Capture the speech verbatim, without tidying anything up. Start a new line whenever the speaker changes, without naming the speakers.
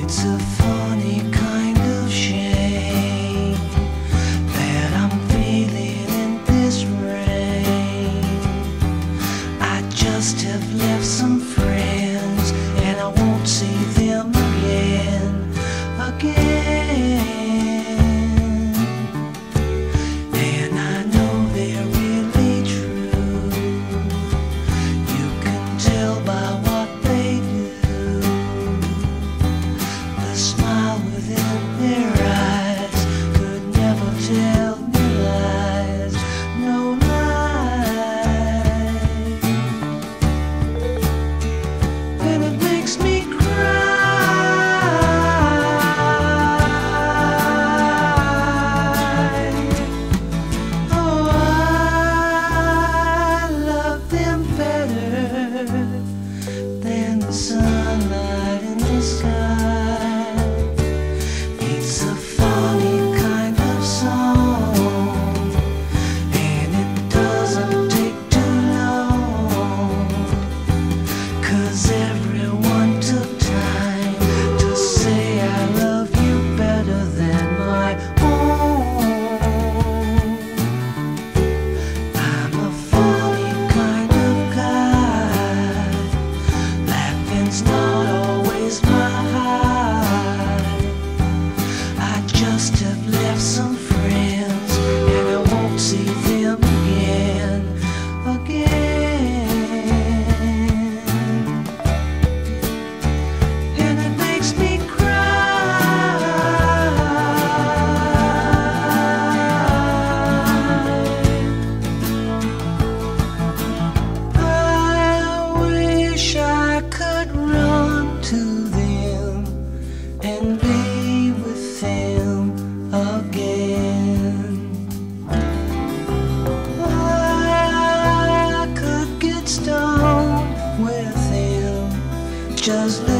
It's a funny kind of shame that I'm feeling in this rain. I just have left some friends and I won't see them again, again. And I know they're really true. You can tell by what they do. The smile within their eyes could never tell me lies, no lies. And it makes me cry. Oh, I love them better than the sunlight in the sky. It's a funny kind of song, and it doesn't take too long, 'cause everyone took time to say I love you better than my own. I'm a funny kind of guy. Laughing's not always my high. I just have left some friends and I won't see them again, again. And it makes me cry. I wish I could run to them and be with them again. I could get stoned with them, just